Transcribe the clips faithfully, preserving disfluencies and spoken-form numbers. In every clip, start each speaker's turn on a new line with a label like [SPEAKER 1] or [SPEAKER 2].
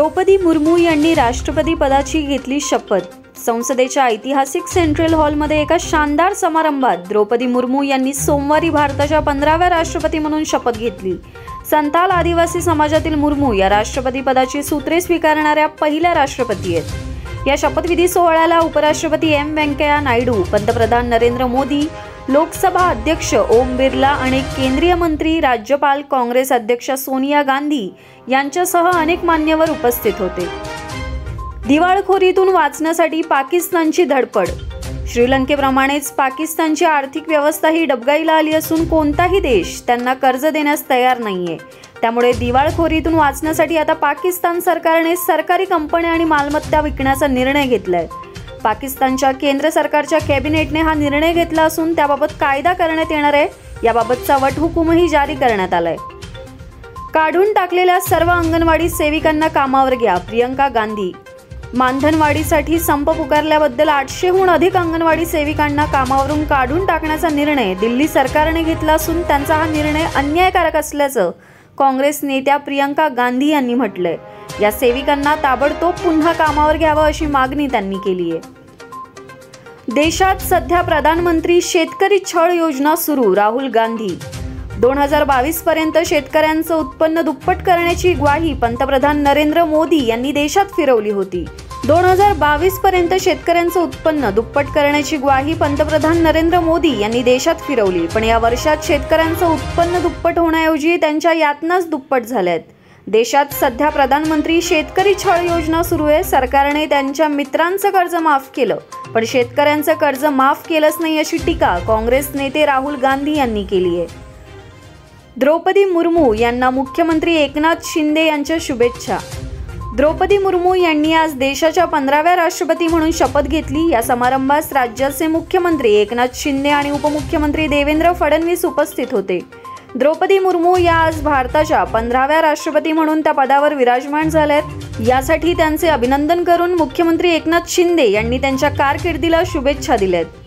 [SPEAKER 1] द्रौपदी मुर्मू यांनी राष्ट्रपती पदाची घेतली शपथ। संसदेच्या ऐतिहासिक सेंट्रल हॉलमध्ये एका शानदार समारंभात द्रौपदी मुर्मू यांनी सोमवारी भारताच्या पंधराव्या राष्ट्रपती म्हणून शपथ घेतली। संथाल आदिवासी समाजातील मुर्मू या राष्ट्रपती पदाची सूत्रे स्वीकारणाऱ्या पहिल्या राष्ट्रपती आहेत। या शपथविधी सोहळ्याला उपराष्ट्रपती एम व्यंकय्या नायडू, पंतप्रधान नरेंद्र मोदी, लोकसभा अध्यक्ष ओम बिर्ला आणि केंद्रीय मंत्री, राज्यपाल, काँग्रेस अध्यक्षा सोनिया गांधी यांच्यासह अनेक मान्यवर उपस्थित होते। दिवाळखोरीतून वाचण्यासाठी पाकिस्तानची धडपड। श्रीलंकेप्रमाणेच पाकिस्तानची आर्थिक व्यवस्थाही डबघाईला आली असून कोणताही देश त्यांना कर्ज देण्यास तयार नाहीये। त्यामुळे दिवाळखोरीतून वाचण्यासाठी आता पाकिस्तान सरकारने सरकारी कंपन्या आणि मालमत्ता विकण्याचा निर्णय घेतलाय। पाकिस्तानच्या केंद्र सरकारच्या कॅबिनेटने हा निर्णय घेतला असून त्याबाबत कायदा करण्यात येणार आहे। याबाबतचा वटहुकूमही जारी करण्यात आलाय। काढून टाकलेल्या सर्व अंगणवाडी सेविकांना कामावर घ्या, प्रियंका गांधी। मानधनवाढीसाठी संप पुकारल्याबद्दल आठशेहून अधिक अंगणवाडी सेविकांना कामावरून काढून टाकण्याचा निर्णय दिल्ली सरकारने घेतला असून त्यांचा हा निर्णय अन्यायकारक असल्याचं काँग्रेस नेत्या प्रियंका गांधी यांनी म्हटलंय। या सेविकांना ताबडतोब पुन्हा कामावर घ्यावं अशी मागणी त्यांनी केली आहे। देशात सध्या प्रधानमंत्री शेतकरी छळ योजना सुरू, राहुल गांधी। दोन हजार बावीस पर्यंत शेतकऱ्यांचं उत्पन्न दुप्पट करण्याची ग्वाही पंतप्रधान नरेंद्र मोदी यांनी देशात फिरवली होती। दोन हजार बावीस पर्यंत शेतकऱ्यांचं उत्पन्न दुप्पट करण्याची ग्वाही पंतप्रधान नरेंद्र मोदी यांनी देशात फिरवली, पण या वर्षात शेतकऱ्यांचं उत्पन्न दुप्पट होण्याऐवजी त्यांच्या यातनाच दुप्पट झाल्यात। देशात सध्या प्रधानमंत्री शेतकरी छळ योजना सुरू आहे। सरकारने त्यांच्या मित्रांचं कर्ज माफ केलं, पण शेतकऱ्यांचं कर्ज माफ केलंच नाही अशी टीका काँग्रेस नेते राहुल गांधी यांनी केली आहे। द्रौपदी मुर्मू यांना मुख्यमंत्री एकनाथ शिंदे यांच्या शुभेच्छा। द्रौपदी मुर्मू यांनी आज देशाच्या पंधराव्या राष्ट्रपती म्हणून शपथ घेतली। या समारंभास राज्याचे मुख्यमंत्री एकनाथ शिंदे आणि उपमुख्यमंत्री देवेंद्र फडणवीस उपस्थित होते। द्रौपदी मुर्मू या आज भारताच्या पंधराव्या राष्ट्रपती म्हणून त्या पदावर विराजमान झाल्यात। यासाठी त्यांचे अभिनंदन करून मुख्यमंत्री एकनाथ शिंदे यांनी त्यांच्या कारकिर्दीला शुभेच्छा दिल्यात।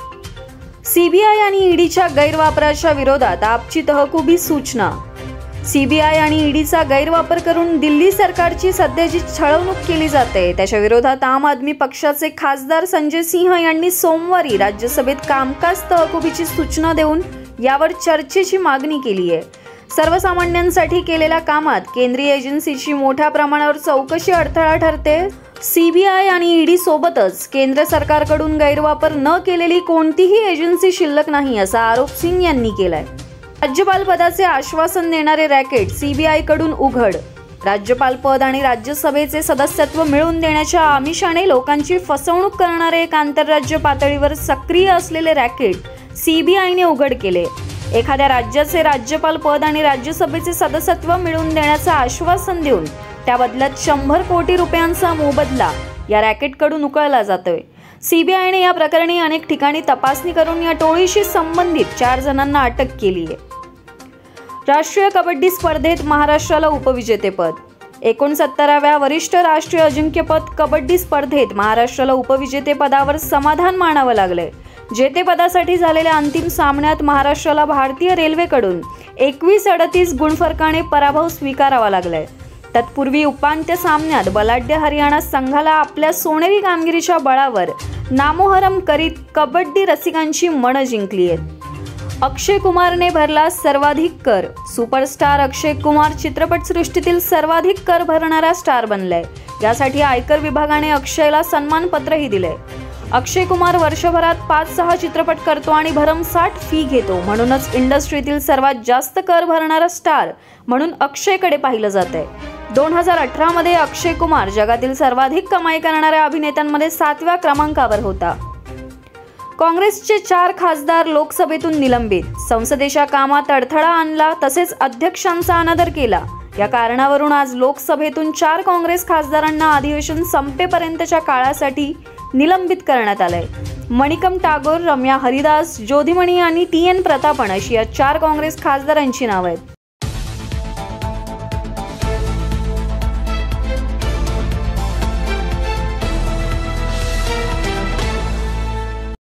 [SPEAKER 1] सीबीआय आणि ईडीच्या गैरवापराच्या विरोधात आपची तहकुबी सूचना। सीबीआय आणि ईडीचा गैरवापर करून दिल्ली सरकारची सध्या जी छळवणूक केली जाते त्याच्या विरोधात आम आदमी पक्षाचे खासदार संजय सिंह यांनी सोमवारी राज्यसभेत कामकाज तहकुबीची सूचना देऊन यावर चर्चेची मागणी केली आहे। सर्वसामान्यांसाठी केलेल्या कामात केंद्रीय एजन्सीची मोठ्या प्रमाणावर चौकशी अडथळा ठरते। सीबीआय आणि ईडी सोबतच केंद्र सरकारकडून गैरवापर न केलेली कोणतीही एजन्सी शिल्लक नाही असा आरोप सिंग यांनी केलाय। राज्यपाल पदाचे आश्वासन देणारे रॅकेट सीबीआय कडून उघड। राज्यपाल पद आणि राज्यसभेचे सदस्यत्व मिळवून देण्याच्या आमिषाने लोकांची फसवणूक करणारे एक आंतरराज्य पातळीवर सक्रिय असलेले रॅकेट सीबीआयने उघड केले। एखाद्या राज्याचे राज्यपाल पद आणि राज्यसभेचे सदस्यत्व मिळवून देण्याचं आश्वासन देऊन त्या बदल्यात शंभर कोटी रुपयांचा मोबदला या रॅकेटकडून उकळला जातोय। सीबीआयने या प्रकरणी अनेक ठिकाणी तपासणी करून या टोळीशी संबंधित चार जणांना अटक केली आहे। राष्ट्रीय कबड्डी स्पर्धेत महाराष्ट्राला उपविजेतेपद। एकोणसत्तराव्या वरिष्ठ राष्ट्रीय अजिंक्यपद कबड्डी स्पर्धेत महाराष्ट्राला उपविजेतेपदावर समाधान मानावं लागलंय। जेतेपदासाठी झालेल्या अंतिम सामन्यात महाराष्ट्राला भारतीय रेल्वेकडून एकवीस अडतीस गुणफरकाने पराभव स्वीकारावा लागलाय। तत्पूर्वी उपांत्य सामन्यात बलाढ्य हरियाणा संघाला आपल्या सोनेरी कामगिरीच्या बळावर नामोहरम करीत कबड्डी रसिकांची मनं जिंकली आहेत। अक्षय कुमारने भरला सर्वाधिक कर। सुपरस्टार अक्षय कुमार चित्रपटसृष्टीतील सर्वाधिक कर भरणारा स्टार बनलाय। यासाठी आयकर विभागाने अक्षयला सन्मानपत्रही दिलंय। अक्षय कुमार वर्षभरात पाच सहा चित्रपट करतो आणि भरमसाठ फी घेतो, म्हणूनच इंडस्ट्रीतील सर्वात जास्त कर भरणारा स्टार म्हणून अक्षयकडे पाहिलं जातंय। दोन हजार अठरा मध्ये अक्षय कुमार जगातील सर्वाधिक कमाई करणाऱ्या अभिनेत्यांमध्ये सातव्या क्रमांकावर होता। काँग्रेसचे चार खासदार लोकसभेतून निलंबित। संसदेच्या कामात अडथळा आणला तसेच अध्यक्षांचा अनादर केला। या कारणावरून आज लोकसभेतून चार काँग्रेस खासदारांना अधिवेशन संपेपर्यंतच्या काळासाठी निलंबित करण्यात आलंय। मणिकम टागोर, रम्या हरिदास, ज्योतिमणी आणि टी एन प्रतापन अशी या चार काँग्रेस खासदारांची नावं आहेत।